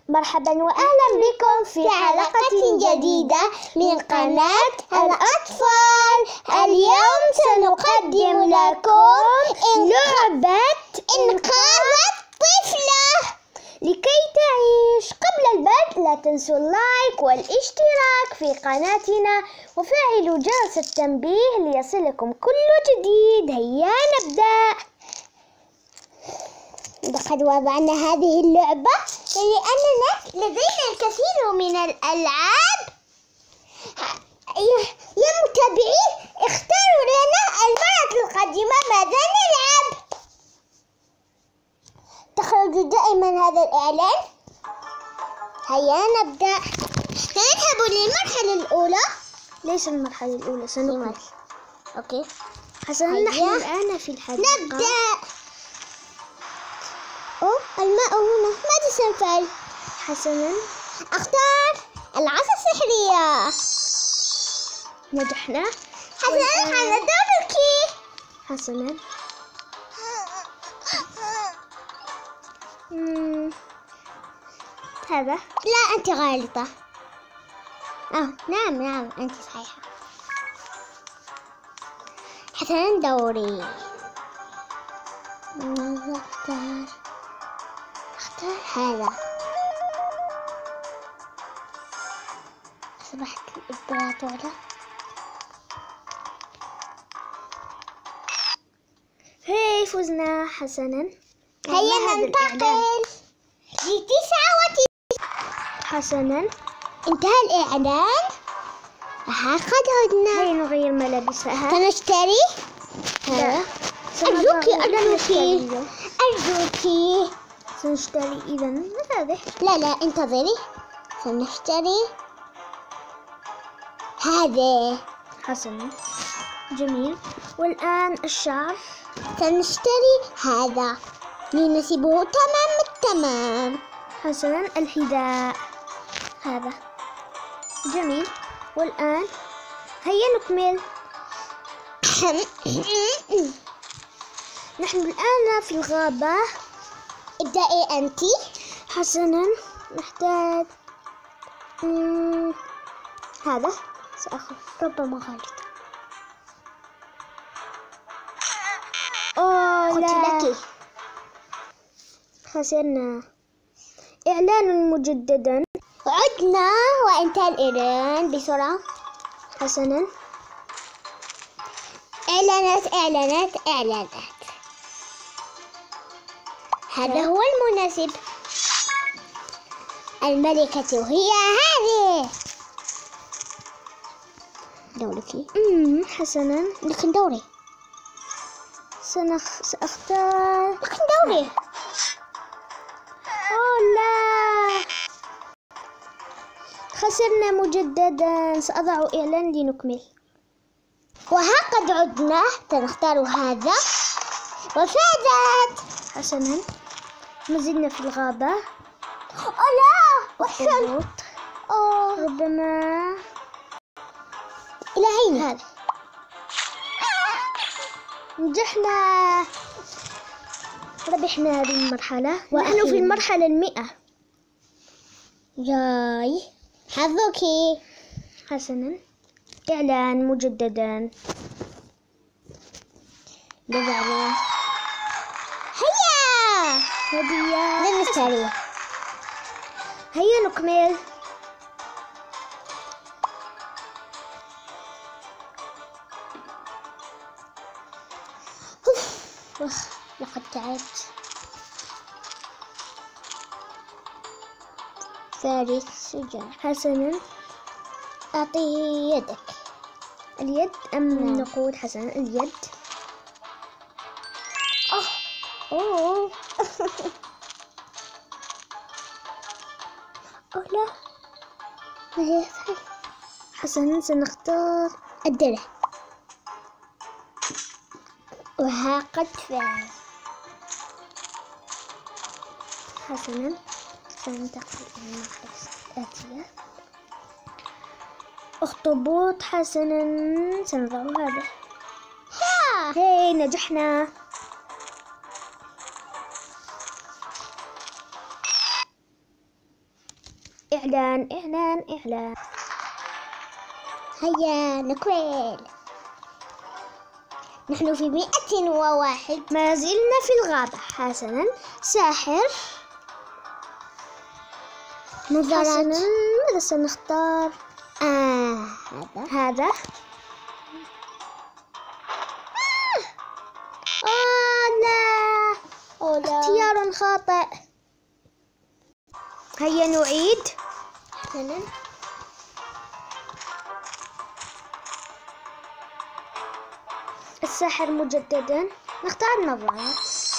مرحبا وأهلا بكم في حلقة جديدة من قناة الأطفال. اليوم سنقدم لكم لعبة إنقاذ الطفلة لكي تعيش. قبل البدء لا تنسوا اللايك والاشتراك في قناتنا وفعلوا جرس التنبيه ليصلكم كل جديد. هيا نبدأ. لقد وضعنا هذه اللعبة لأننا لدينا الكثير من الألعاب. يا متابعين اختاروا لنا المرة القادمة ماذا نلعب. تخرج دائما هذا الإعلان. هيا نبدأ. سنذهب للمرحلة الأولى. ليس المرحلة الأولى، سنكمل. أوكي حسنا، نحن الآن في الحديقة. نبدأ. الماء هنا، ماذا سنفعل؟ حسنا أختار العصا السحرية. نجحنا. حسنا على دورك. حسنا هذا. لا أنت غالطة. نعم أنت صحيحة. حسنا دوري. ماذا أختار هذا. أصبحت الإمبراطورة. هاي فزنا. حسنا هيا ننتقل ل99. حسنا انتهى الإعلان. قد عدنا. هيا نغير ملابسها. سنشتري هذا. أرجوكي سنشتري إذا هذا. لا انتظري. سنشتري هذا. حسنا جميل. والآن الشعر. سنشتري هذا لنسيبه تمام التمام. حسنا الحذاء هذا جميل. والآن هيا نكمل. نحن الآن في الغابة. ابدأي أنت. حسنا نحتاج هذا. سأخذ ربما غلط. قلت لك. خسرنا. إعلان مجددا. عدنا وانتهى الإعلان بسرعة. حسنا إعلانات. هذا هو المناسب. الملكة هي هذه. دورك. حسنا لكن دوري. سأختار. لكن دوري. لا خسرنا مجددا. سأضع إعلان لنكمل. وها قد عدنا. سنختار هذا وفازت. حسنا مازلنا في الغابة. لا وحشا. ربما إلى أين هذا؟ نجحنا. ربحنا هذه المرحلة ونحن في المرحلة 100. جاي حظك. حسنا إعلان مجددا. هيا هدية. لنشتري. هيا نكمل. لقد تعبت. ثالث شجاع. حسنا أعطيه يدك. اليد أم نقود؟ حسنا اليد. لا ماذا يفعل؟ حسنا سنختار الدرع. وها قد فعل. حسنا سننتقل إلى المرحلة الآتية. أخطبوط. حسنا سنضع هذا. هاي نجحنا. إعلان إعلان إعلان. هيا نكمل. نحن في 101. ما زلنا في الغابة. حسنا ساحر. حسنا ماذا سنختار؟ هذا. لا. اختيار خاطئ. هيا نعيد. حسنا الساحر مجددا. نختار النظارات.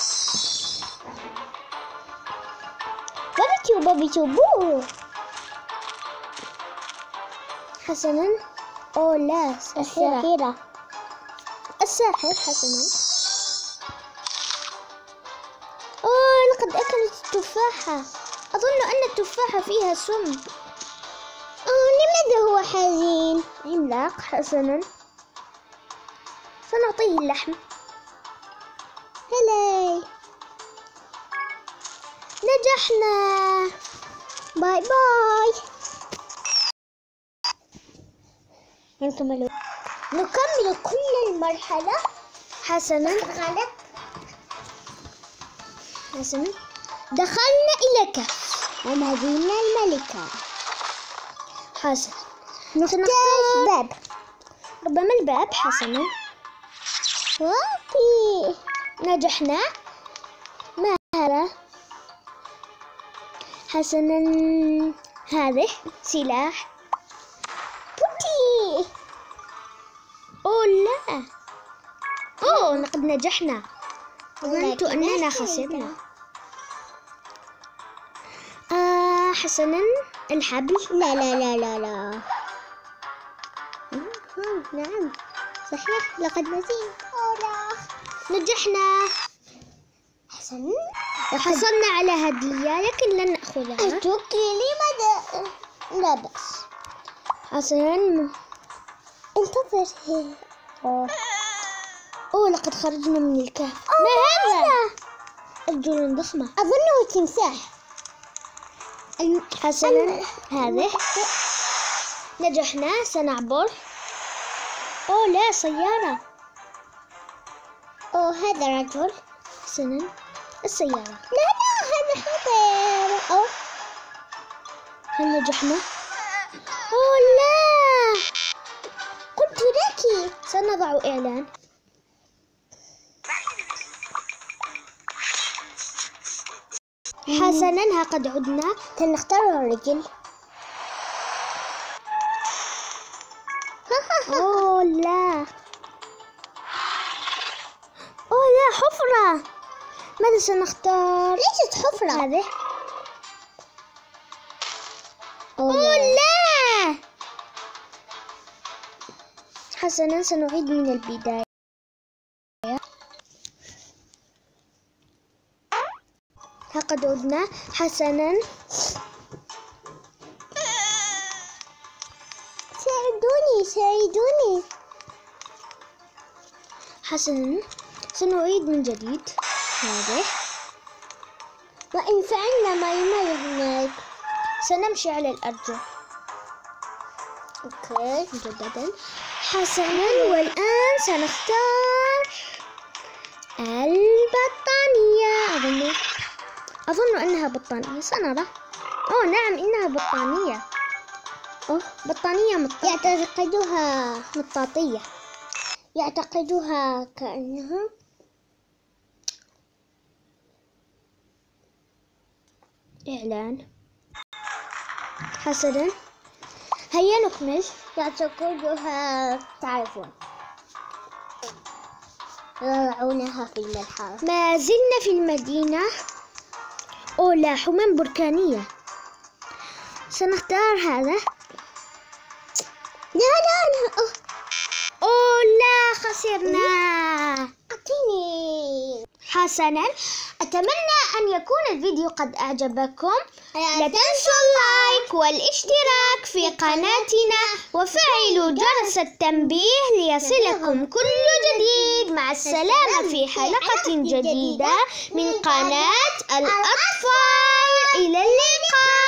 بابي بو. حسنا. لا الساحرة. الساحر. حسنا. لقد أكلت التفاحة. أظن أن التفاحة فيها سم. لماذا هو حزين؟ عملاق. حسنا سنعطيه اللحم. هلاي نجحنا. باي باي. نكمل كل المرحلة. حسنا. غلط. حسنا دخلنا إلى كهف ومدينة الملكة. حسنا نختار باب. ربما الباب. حسنا وافي. نجحنا. ما هذا؟ حسنا هذه سلاح. بوتي. لا. لقد نجحنا. ظننت أننا خسرنا. حسنا الحبل. لا لا لا لا لا. نعم صحيح لقد نسيت. لا. نجحنا. حسنا حصلنا على هدية لكن لن نأخذها. اتركي لماذا؟ لا بأس. حسنا انتظر. لقد خرجنا من الكهف. ما هذا؟ رجل ضخمة. أظنه تمساح. حسنا هذه. نجحنا. سنعبر. لا سيارة. هذا رجل. حسنا السيارة. لا هذا خطير. هل نجحنا؟ لا. قلت لك. سنضع إعلان. حسنا قد عدنا. سنختار الرجل. لا. لا حفرة. ماذا سنختار؟ ليست حفرة. هذه. لا. حسنا سنعيد من البداية. لقد عدنا. حسنا ساعدوني. حسنا سنعيد من جديد. هذه. وإن فعلنا ما هناك سنمشي على الأرجل. أوكي مجددا. حسنا والآن سنختار البطانية. أظن أنها بطانية. سنرى. نعم إنها بطانية. بطانية يعتقدوها كأنها. إعلان. حسنا هيا نكمل. يعتقدوها تعرفون يضعونها في الملحة. ما زلنا في المدينة. لا حمام بركانية. سنختار هذا. لا لا خسرنا. أعطيني. حسنا أتمنى أن يكون الفيديو قد أعجبكم. لا تنسوا اللايك والاشتراك في قناتنا وفعلوا جرس التنبيه ليصلكم كل جديد. مع السلامة في حلقة جديدة من قناة الأطفال. إلى اللقاء.